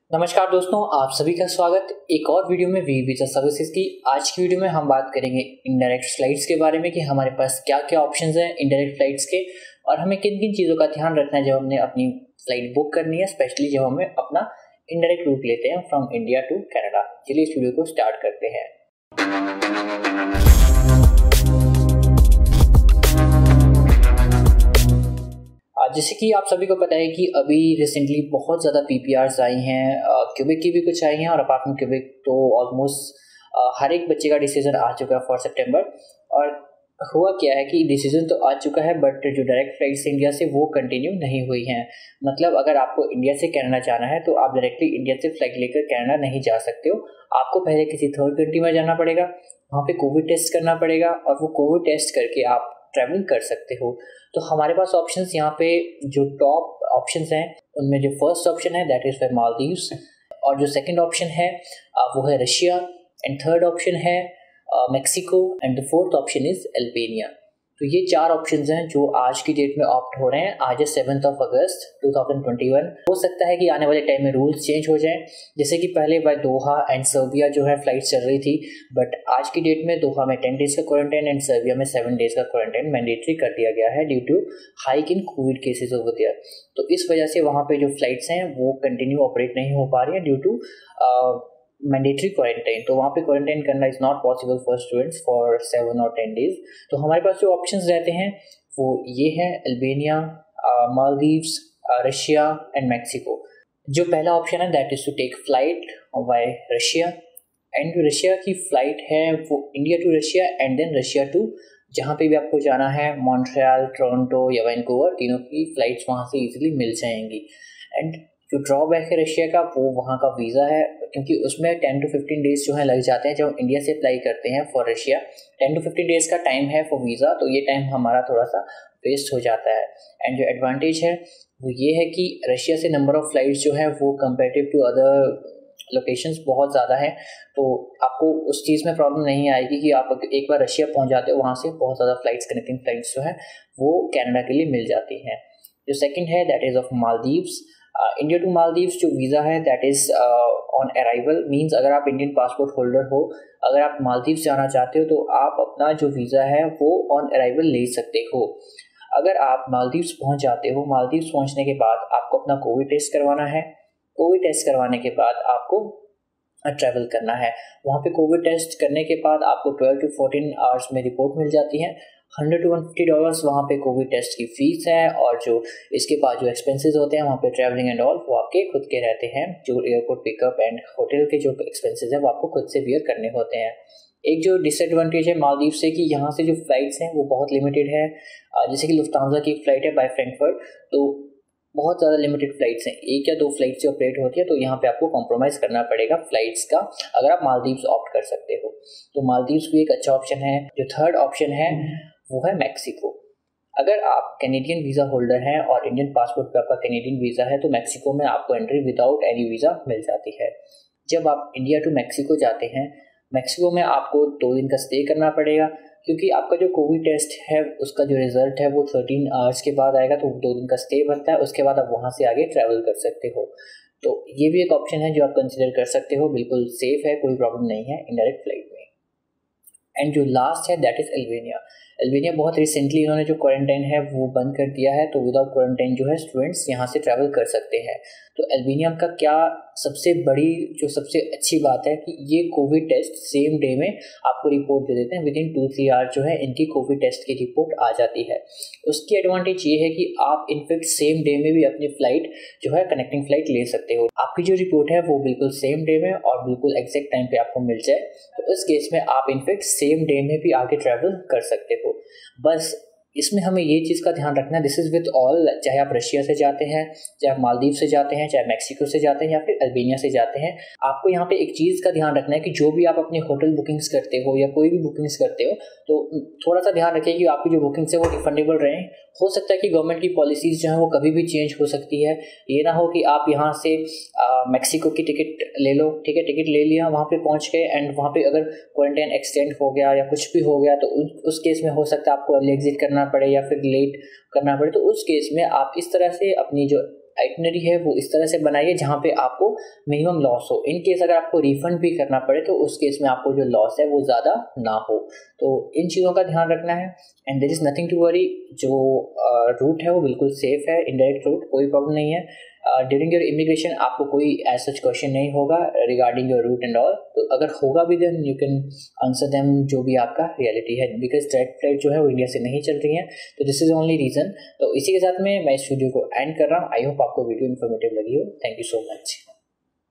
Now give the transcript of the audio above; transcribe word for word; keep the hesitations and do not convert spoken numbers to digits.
नमस्कार दोस्तों, आप सभी का स्वागत एक और वीडियो में वी वीज़ा सर्विसेज की। आज की वीडियो में हम बात करेंगे इनडायरेक्ट फ्लाइट्स के बारे में कि हमारे पास क्या क्या ऑप्शंस हैं इनडायरेक्ट फ्लाइट्स के और हमें किन किन चीज़ों का ध्यान रखना है जब हमने अपनी फ्लाइट बुक करनी है, स्पेशली जब हमें अपना इनडायरेक्ट रूट लेते हैं फ्रॉम इंडिया टू कनाडा। चलिए इस वीडियो को स्टार्ट करते हैं। जैसे कि आप सभी को पता है कि अभी रिसेंटली बहुत ज़्यादा पीपीआर्स आई हैं, क्यूबिक की भी कुछ आई हैं और अपार्ट फ्रॉम क्यूबिक तो ऑलमोस्ट हर एक बच्चे का डिसीजन आ चुका है फॉर सितंबर। और हुआ क्या है कि डिसीजन तो आ चुका है बट जो डायरेक्ट फ्लाइट्स इंडिया से वो कंटिन्यू नहीं हुई हैं। मतलब अगर आपको इंडिया से कनाडा जाना है तो आप डायरेक्टली इंडिया से फ्लाइट लेकर कनाडा नहीं जा सकते हो। आपको पहले किसी थर्ड कंट्री में जाना पड़ेगा, वहाँ पे कोविड टेस्ट करना पड़ेगा और वो कोविड टेस्ट करके आप ट्रैवल कर सकते हो। तो हमारे पास ऑप्शंस यहाँ पे जो टॉप ऑप्शंस हैं उनमें जो फर्स्ट ऑप्शन है दैट इज़ फॉर मालदीव्स, और जो सेकंड ऑप्शन है वो है रशिया, एंड थर्ड ऑप्शन है Mexico, and the fourth option is Albania. तो ये चार ऑप्शंस हैं जो आज की डेट में ऑप्ट हो रहे हैं। आज है seventh of August two thousand twenty one. हो सकता है कि आने वाले टाइम में रूल्स चेंज हो जाएं, जैसे कि पहले बाय दोहा एंड सर्बिया जो है फ्लाइट चल रही थी, बट आज की डेट में दोहा में टेन डेज का क्वारंटाइन एंड सर्बिया में सेवन डेज का क्वारंटाइन मैंडेटरी कर दिया गया है due to hike in covid cases over there. तो इस वजह से वहाँ पे जो फ्लाइट्स हैं वो कंटिन्यू ऑपरेट नहीं हो पा रही हैं ड्यू टू मैंडेटरी क्वारंटाइन। तो वहाँ पे क्वारंटाइन करना is not possible for students for seven और टेन डेज। तो हमारे पास जो ऑप्शंस रहते हैं वो ये हैं Albania, Maldives, Russia and Mexico. जो पहला ऑप्शन है that is to take flight by Russia, and जो रशिया की फ़्लाइट है वो India to Russia and then Russia to जहाँ पे भी आपको जाना है, मॉन्ट्रियल, टोरंटो या वैंकूवर, तीनों की फ़्लाइट्स वहाँ से ईजिली मिल जाएंगी। एंड जो ड्रॉबैक है रशिया का वो वहाँ का वीज़ा है, क्योंकि उसमें टेन टू फिफ्टीन डेज़ जो है लग जाते हैं। जब इंडिया से अप्लाई करते हैं for Russia ten to fifteen days का टाइम है फॉर वीज़ा, तो ये टाइम हमारा थोड़ा सा वेस्ट हो जाता है। एंड जो एडवांटेज है वो ये है कि रशिया से नंबर ऑफ़ फ्लाइट्स जो है वो कंपेरेटिव टू अदर लोकेशंस बहुत ज़्यादा है, तो आपको उस चीज़ में प्रॉब्लम नहीं आएगी कि आप एक बार रशिया पहुँच जाते हो, वहाँ से बहुत ज़्यादा फ्लाइट्स कनेक्टिंग फ्लाइट्स जो है वो कनाडा के लिए मिल जाती हैं। जो सेकंड है that is of Maldives. India to Maldives जो वीज़ा है that is on arrival, means अगर आप इंडियन पासपोर्ट होल्डर हो, अगर आप मालदीव्स जाना चाहते हो तो आप अपना जो वीज़ा है वो ऑन अराइवल ले सकते हो। अगर आप मालदीव्स पहुंच जाते हो, मालदीव्स पहुंचने के बाद आपको अपना कोविड टेस्ट करवाना है। कोविड टेस्ट करवाने के बाद आपको ट्रैवल करना है। वहाँ पे कोविड टेस्ट करने के बाद आपको ट्वेल्व टू फोर्टीन आवर्स में रिपोर्ट मिल जाती है। Hundred to one fifty dollars वहाँ पे कोविड टेस्ट की फ़ीस है, और जो इसके बाद जो एक्सपेंसेस होते हैं वहाँ पे ट्रैवलिंग एंड ऑल वो आपके खुद के रहते हैं। जो एयरपोर्ट पिकअप एंड होटल के जो एक्सपेंसेस हैं वो आपको खुद से बियर करने होते हैं। एक जो डिसएडवांटेज है मालदीव से कि यहाँ से जो फ़्लाइट्स हैं वो बहुत लिमिटेड है। जैसे कि लुफ्तांसा की फ़्लाइट है बाय फ्रैंकफर्ट, तो बहुत ज़्यादा लिमिटेड फ़्लाइट्स हैं, एक या दो फ्लाइट्स से ऑपरेट होती है, तो यहाँ पे आपको कॉम्प्रोमाइज़ करना पड़ेगा फ़्लाइट्स का अगर आप मालदीव्स ऑप्ट कर सकते हो। तो मालदीव्स भी एक अच्छा ऑप्शन है। जो थर्ड ऑप्शन है वो है मैक्सिको। अगर आप कैनेडियन वीज़ा होल्डर हैं और इंडियन पासपोर्ट पे आपका कैनेडियन वीज़ा है तो मैक्सिको में आपको एंट्री विदाउट एनी वीज़ा मिल जाती है। जब आप इंडिया टू मैक्सिको जाते हैं, मैक्सिको में आपको दो दिन का स्टे करना पड़ेगा, क्योंकि आपका जो कोविड टेस्ट है उसका जो रिज़ल्ट है वो थर्टीन आवर्स के बाद आएगा, तो दो दिन का स्टे बनता है। उसके बाद आप वहाँ से आगे ट्रैवल कर सकते हो। तो ये भी एक ऑप्शन है जो आप कंसिडर कर सकते हो, बिल्कुल सेफ़ है, कोई प्रॉब्लम नहीं है इनडायरेक्ट फ्लाइट में। एंड जो लास्ट है दैट इज़ अल्बानिया। अल्बानिया बहुत रिसेंटली इन्होंने जो क्वारंटाइन है वो बंद कर दिया है, तो विदाउट क्वारंटाइन जो है स्टूडेंट्स यहाँ से ट्रैवल कर सकते हैं। तो अल्बानिया का क्या सबसे बड़ी जो सबसे अच्छी बात है कि ये कोविड टेस्ट सेम डे में आपको रिपोर्ट दे देते हैं। Within two three hour जो है इनकी कोविड टेस्ट की रिपोर्ट आ जाती है। उसकी एडवांटेज ये है कि आप इनफेक्ट सेम डे में भी अपनी फ़्लाइट जो है कनेक्टिंग फ़्लाइट ले सकते हो। आपकी जो रिपोर्ट है वो बिल्कुल सेम डे में और बिल्कुल एग्जैक्ट टाइम पे आपको मिल जाए, तो इस केस में आप इनफेक्ट सेम डे में भी आगे ट्रैवल कर सकते हो। बस इसमें हमें ये चीज़ का ध्यान रखना है, दिस इज़ विद ऑल, चाहे आप रशिया से जाते हैं, चाहे आप मालदीव से जाते हैं, चाहे मैक्सिको से जाते हैं या फिर अल्बानिया से जाते हैं, आपको यहाँ पे एक चीज़ का ध्यान रखना है कि जो भी आप अपनी होटल बुकिंग्स करते हो या कोई भी बुकिंग्स करते हो तो थोड़ा सा ध्यान रखिए कि आपकी जो बुकिंग्स है वो रिफंडेबल रहें। हो सकता है कि गवर्नमेंट की पॉलिसीज़ जो हैं वो कभी भी चेंज हो सकती है। ये ना हो कि आप यहाँ से मैक्सिको की टिकट ले लो, ठीक है, टिकट ले लिया, वहाँ पे पहुँच गए एंड वहाँ पे अगर क्वारंटाइन एक्सटेंड हो गया या कुछ भी हो गया तो उस केस में हो सकता है आपको अर्ली एग्जिट करना पड़े या फिर लेट करना पड़े। तो उस केस में आप इस तरह से अपनी जो आइटनरी है वो इस तरह से बनाइए जहाँ पे आपको मिनिमम लॉस हो। इन केस अगर आपको रिफंड भी करना पड़े तो उस केस में आपको जो लॉस है वो ज़्यादा ना हो। तो इन चीज़ों का ध्यान रखना है and there is nothing to worry. जो रूट है वो बिल्कुल सेफ़ है, इनडायरेक्ट रूट, कोई प्रॉब्लम नहीं है। ड्यूरिंग योर इमिग्रेशन आपको कोई एज सच क्वेश्चन नहीं होगा regarding your route and all. तो अगर होगा भी then you can answer them जो भी आपका रियलिटी है, बिकॉज डायरेक्ट फ्लाइट जो है वो इंडिया से नहीं चल रही है। तो दिस इज़ ओनली रीज़न। तो इसी के साथ में मैं इस वीडियो को एंड कर रहा हूँ। आई होप आपको वीडियो इन्फॉर्मेटिव लगी हो। Thank you so much.